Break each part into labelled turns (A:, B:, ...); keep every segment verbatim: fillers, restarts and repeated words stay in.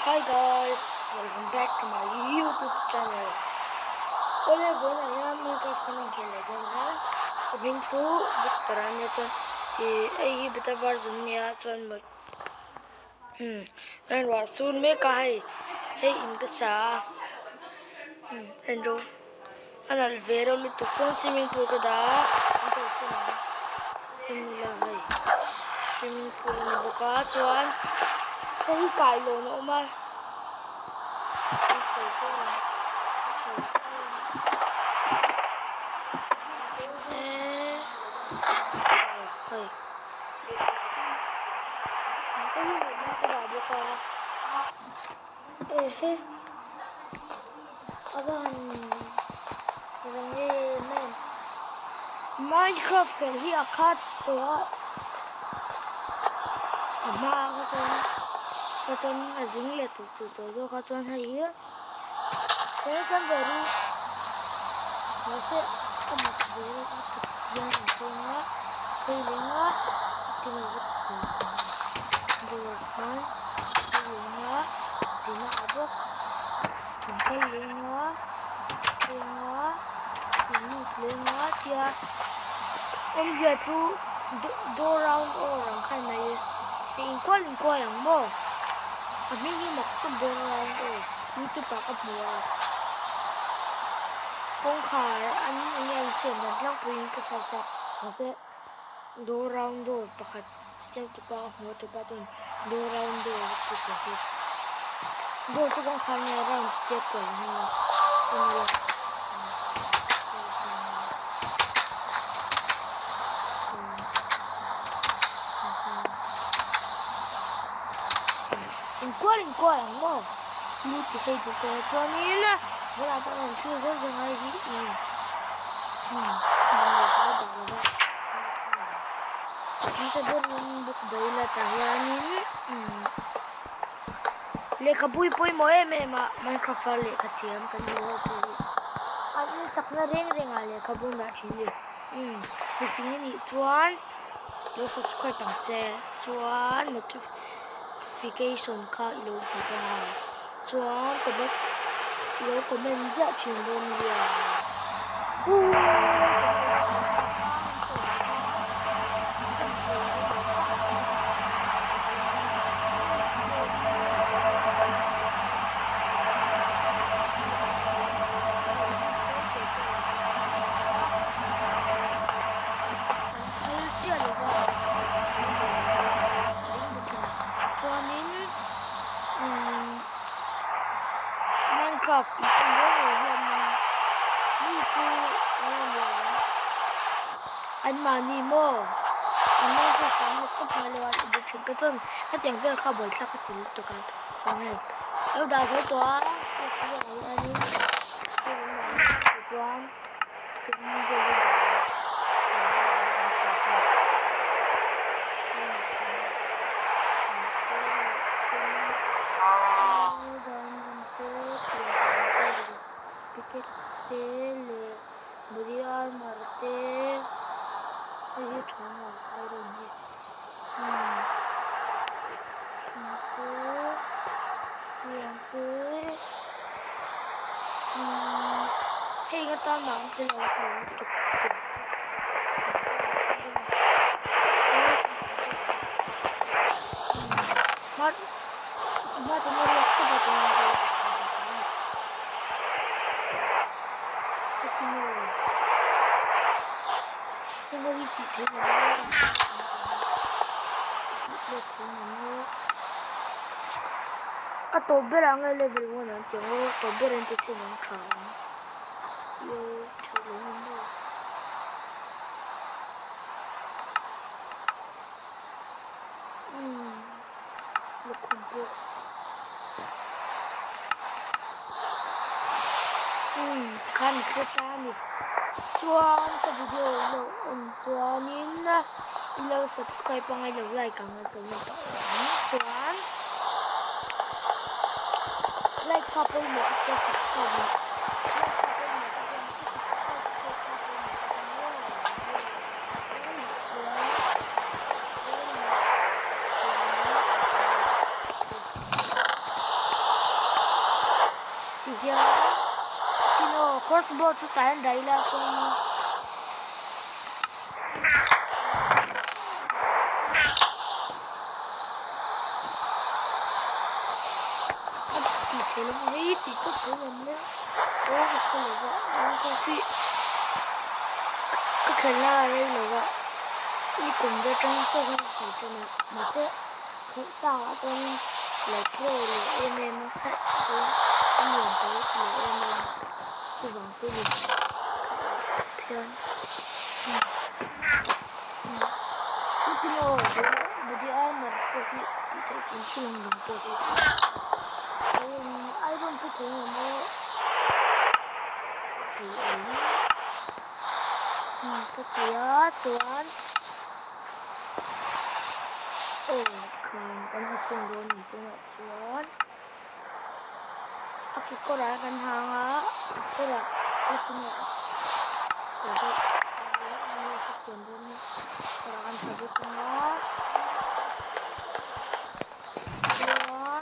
A: Hi guys, welcome back to my YouTube channel. Oleh buat saya mereka film खेले जब है अभी तो बुतराने चल ये ये बता बार दुनिया चल मत हम्म and वासुन में कहा है है इनका सा हम्म and जो अनल वेरो ले तो कौन swimming pool का दा इनका उसमें swimming है swimming pool में बुका चुन कहीं कायलो न Uma eh aban orangnya men Minecraft kan hi akat to ama ka ton ka ton azing le tu tu to do ka ton hai ye ko kan baru mase ama bere ka tu yan ko nga kai le nga tin ko do san kai nga tin abok tin le nga tin nga tin le nga tia om giờ chú do round orang kan mai tin ko lin ko yang mo ami ni mak tu do round o YouTube pa ka bua kong khar an ani an sen dan lang puin ka sa sa mase do round do pakhat siam tu pa mo tu pa tun do round do tu tu do tu kong khar ni round step ko ni ni in qua in qua lang mo ni ti hay tu ko cho ni na wala ta on chu ho jo ngai gi i hmm ni ta do ni buk dai la ta ya ni le ka pui pui mo e me ma Minecraft le ka tiam kan ni ho pu ani sak na reng reng a le ka bu na chi le hmm ni sing ni chuan do subscribe tang che chuan notification ka ilo pu ta chuan ko ba ilo comment ja chin don ya Minecraft itu yang itu anh mà ni mo anh mà cái phản lực cấp hai lewat itu juga tu kan yang dia kau boleh tak ketil tu kan sama eu dah kau tu ah ini tuan semua boleh tele burial marte ये ठंडा आयरन है हम्म इनको यहाँ पे हम्म हे ये तो नाम से लगा है मत मत मेरे लोग को बताना Tengo veintitrés a to berang a level one an tengo to berang te sin ang chang yo chalo mo hmm lo kumpo hmm kan kita ni chuan ka video lo on chuanin na ilo subscribe pa ngay lo like ang so mo to chuan like ka po mo ka subscribe crossbow chú tay anh đấy là con thì thế là mấy thì có thể làm nữa ô cái sao lại vậy nó có phi cái cái là đây là vậy đi cùng với trong cho không phải cho nó mà chứ không tao ở trong lại pro là em em nó khác với cái nguồn tới là em em cái vòng cái gì phiền cái nó bây giờ mà có cái cái cái chuyện gì đó thì ai don't think là nó cái gì á chuẩn ồ không cái này không luôn thì tôi lại chuẩn ok cô đã gần hàng á cô đã cái gì nữa rồi đây đây cái chuyện luôn cô đã gần phải biết nó chuẩn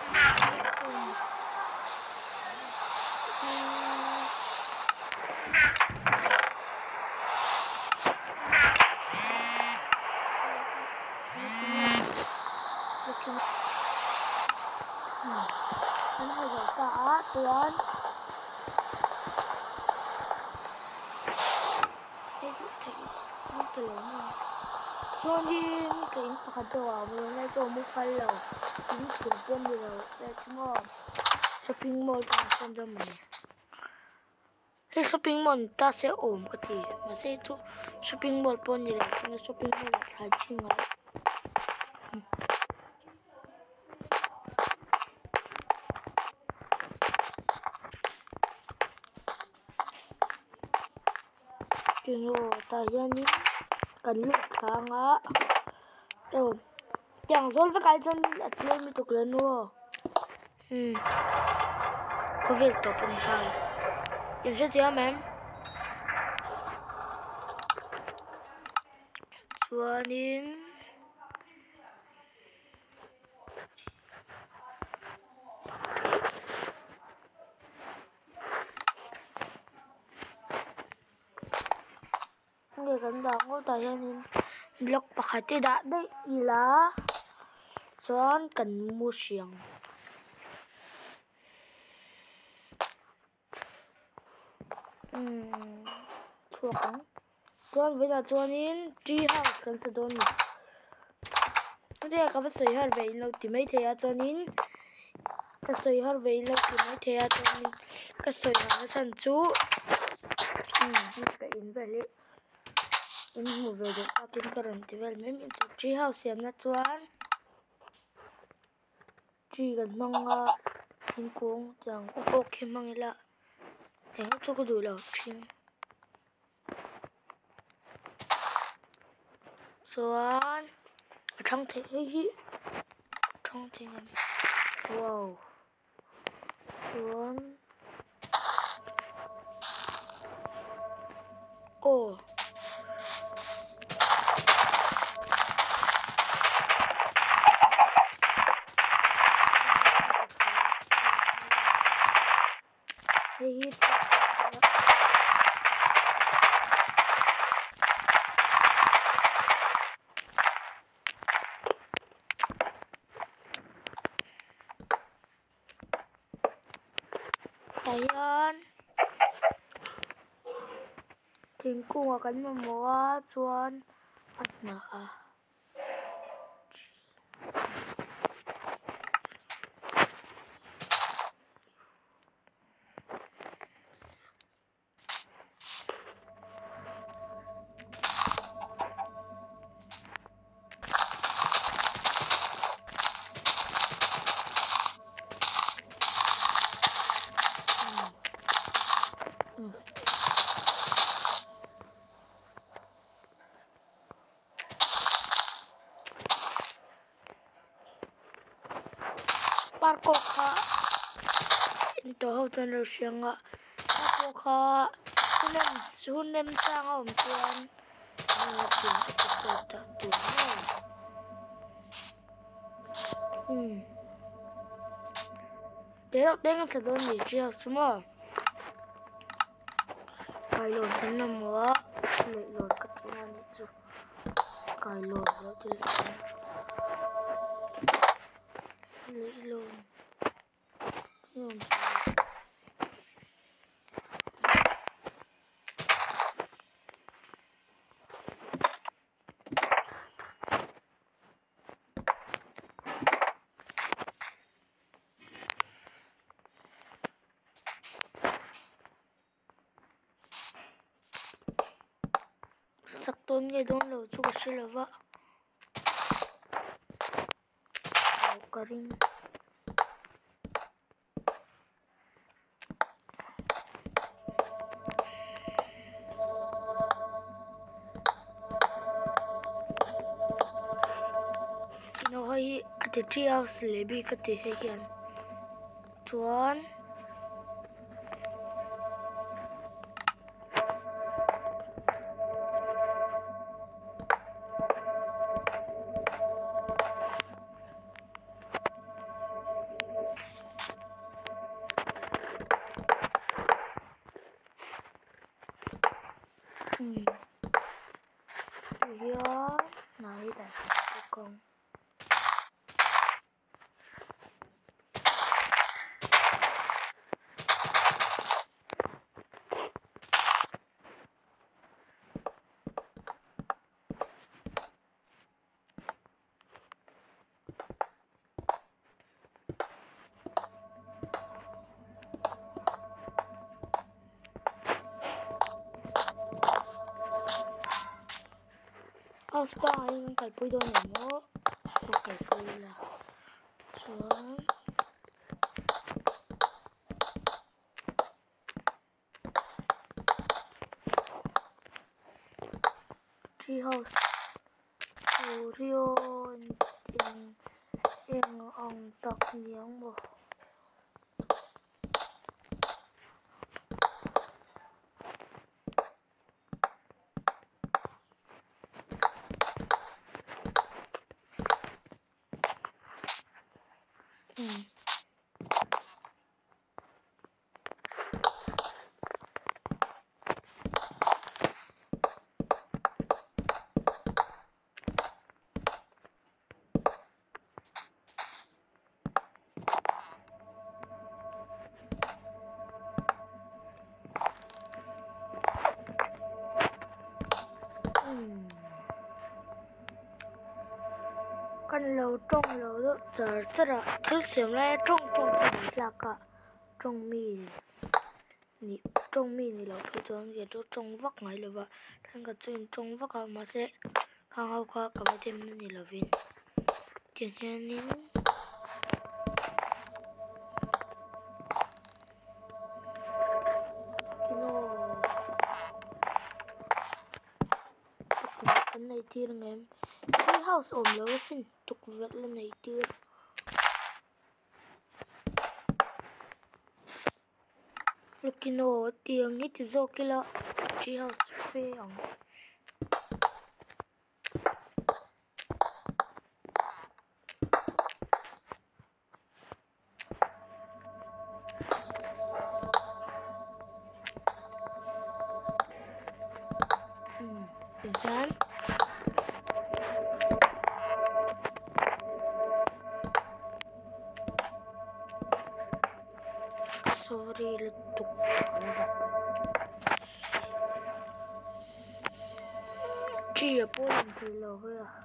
A: anh hay rồi cả chuẩn thế thì thấy nó cái lớn này cho nên cái phát đồ vừa nay cho một phần lẩu những chuyện quân gì rồi để chúng nó shopping mall trong sân cho mình cái shopping mall ta sẽ ổn cái gì mà sẽ cho shopping mall quân gì rồi cái shopping mall là thái chinh rồi cái nó ta giờ ní cần lúc tháng á rồi chẳng rồi với cái chân là chơi mới tục lên luôn ừ có việc tập bên hai em sẽ gì em cho nên người gần đó ngồi tại nên block bạc hai tê đã đấy là chọn cần mua xiềng ừm chua cắn chọn với là chọn in tree house cần sẽ đón thế là các bạn soi har về lâu thì mấy thế à chọn in các soi har về lâu thì mấy thế à chọn in các soi har sẵn chú ừm cái in về li in mua về được à tin cái rừng thì về mấy mình chọn tree house xem là chọn tree gần mong in cuồng chẳng có có khi mang lại để nó cho cái đùi lợn chim xuống trong thế trong thế ngầm wow xuống ồ hít Ayan. Tingin ko nga kanina mo at suwan at naa. Parko ka into ho chan lo sianga parko ka hunem hunem chang om chuan ni tin ko ta tu hm để đọc đen sa don ni chia sumo cài lộn thế nào múa lệ lộn cắt cái này nữa chứ cài lộn đó thì lệ lộn lộn sắc tôn cái đón lẩu chú có sẽ là vợ Karim nó hay at the tree house lebi cái gì hay kian chuan ừ here này đây con house ba anh cái bụi đồ này mó cái bụi là xuống tree house Orion in in ông tắc miếng bộ ừ con lẩu trông lẩu đó giờ rất là thứ xem lại trông trông mì là cả trông mì nị trông mì nị lẩu thôi cho cái chỗ trông vắt ngay là vậy thằng cái chuyện trông vắt vào mà sẽ không học qua cả mấy thêm nị là viên tiền hen nín cái này thì là em cái house ổn lắm xin tục vật lần này chưa Lekino tiếng ít zo kilo chỉ house phê ổng Insan sorry letuk chia poin thì lâu rồi à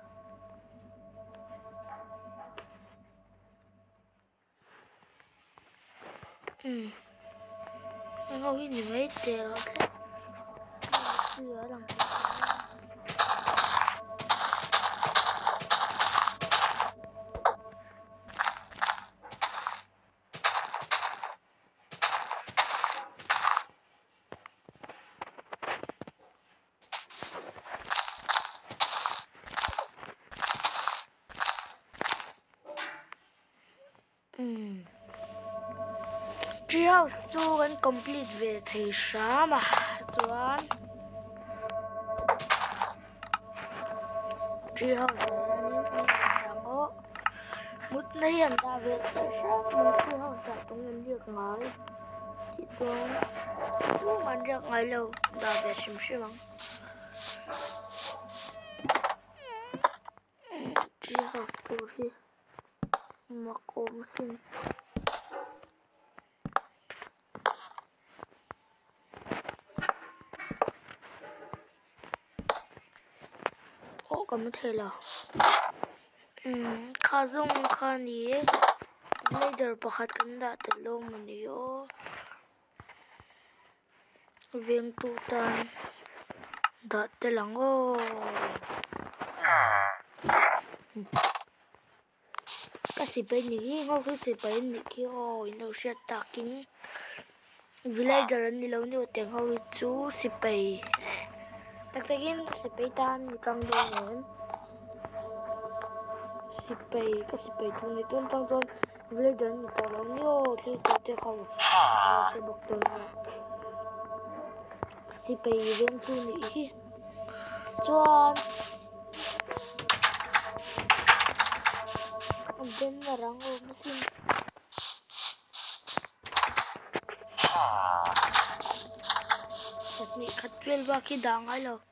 A: ừ anh không biết gì mấy tiền rồi sẽ chưa ở đằng Hmm. Treehouse chu kan complete ve thei sha ma chuan treehouse anin ang o mut na hian ta ve thei sha mun treehouse ta tung en liak ngai chị xuống cũng ăn được ngày lâu đã về xem xem bằng chị học cô gì mà ôm xin họ có thể là khá dùng khá ní laser bảo khát cân đã từ lâu mà níu viên tu tan đã từ lăng ô cái gì bên này ngô cái gì bên này kia ôi nó sẽ tạc kín vì lại giờ đi lâu nhiều tiếng hồi chú xì bày tạc tạc kín xì bày tan như trong đồ nến xì bày cái xì bày tu này tuôn trong trong vì lại giờ đi tao lâu nhiều thì tôi sẽ không sẽ bọc tôi xì bày viên tu này chuan bên là răng ôm xin thật nhị khát viên ba khi đáng ai lâu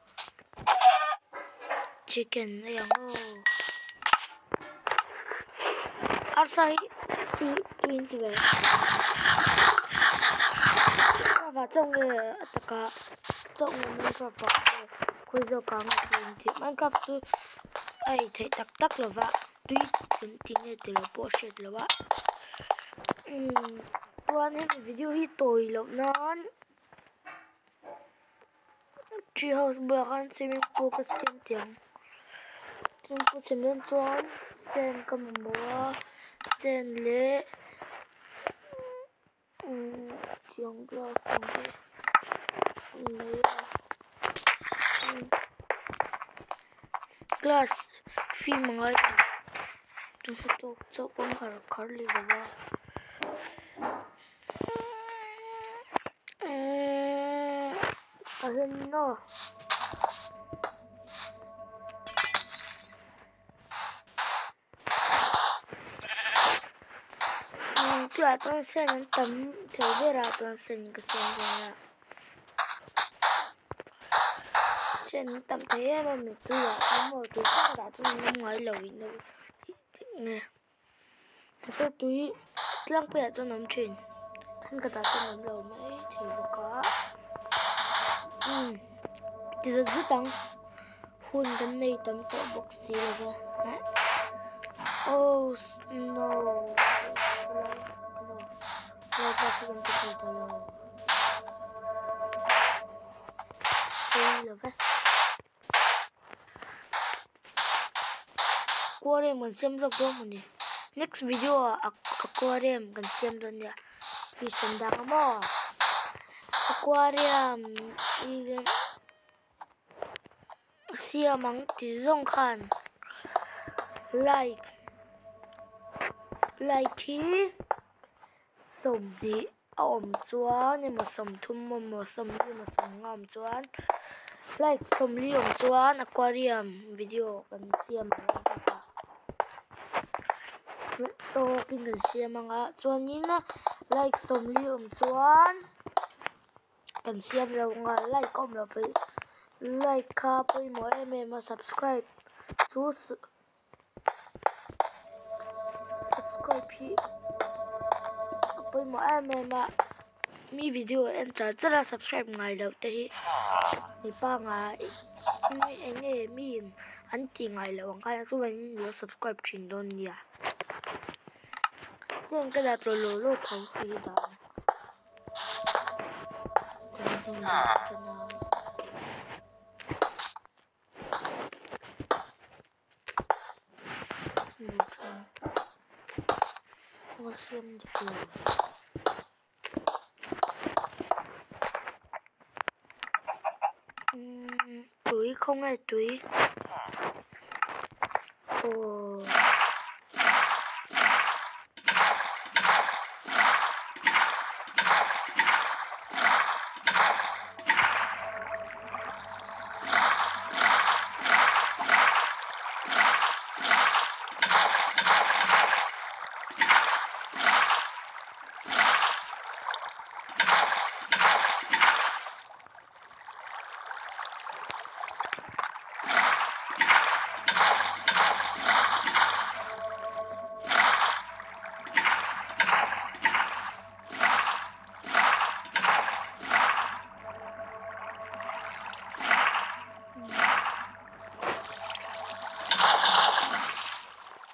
A: chicken này ang ô outside twenty vậy và trong cái tất cả trong cái Minecraft và cuối giờ cả một thì Minecraft chứ ai thấy tắc tắc là vậy tuy tính tính này từ là bộ sẽ là vậy tuan em video hi tôi lâu non chỉ học bữa ăn xem cô có xem tiếng xem cô xem lên tuan xem cầm múa xem lệ tiếng ra không biết lấy glass phim ngay tôi sẽ tôi cho con khởi khởi liền vào ở bên nó tôi là tôi sẽ làm tấm thế để ra tôi sẽ những cái xem ra sẽ tấm thế mà mình tôi là có một túi khác đã tôi năm ngoái lẩu nữa nè số túi lăng bè cho nấm chuyển thân cả ta cho nấm lẩu mấy thì có ừ thì rất rất đắng khuôn cái này tấm tổ bọc xì là kìa oh no no no ta sẽ không thể thở lâu đây là vậy aquarium cần xem được không nhỉ next video aquarium cần xem luôn nha fish and đang mo aquarium igen sia mang ti zong khan like like hi som di om chuan em mà som thum mà som li mà som ngam chuan like som li om chuan aquarium video kan xem to kinh gần xem mga chuan in like som li om chuan kan xem rồi nga like kom lo pe like ka pe mo em em subscribe chú subscribe hi pe mo em em mi video em chả rất là subscribe ngày đầu te mi pa nga mi anh em mi anh ti ngày lâu ang kaya chú anh nhớ subscribe trình don nha xem cái là tôi lô lô thấu khí đó còn không được cho nó không xem được túi không ai túi ồ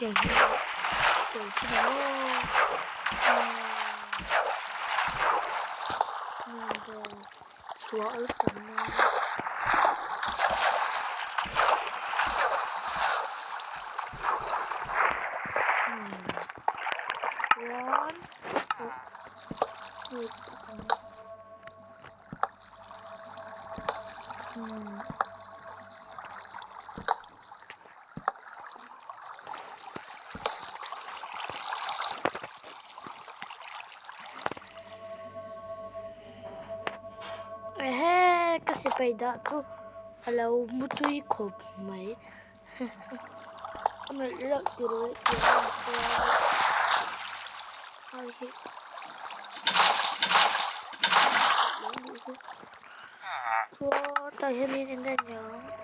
A: kiểu kiểu chứ nó xóa ở phần này. One, two, hmm. Eh, kasi paida ko alaw mutui khop mai. Ano lak tiro Hai. So, tahanin din niya.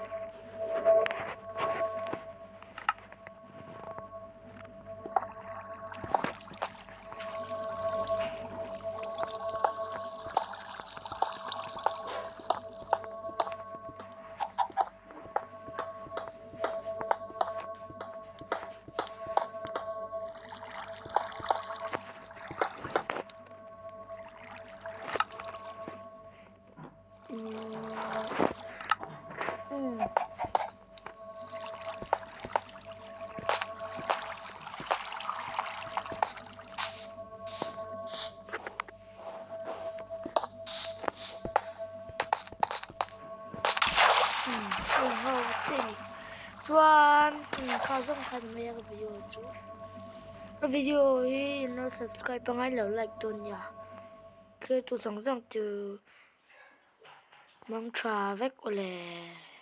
A: Chuan kha zong khan me cái video chú cái video ấy nó subscribe bằng ai lâu like tuần ya thế tôi sống rằng từ mong trà vết của lệ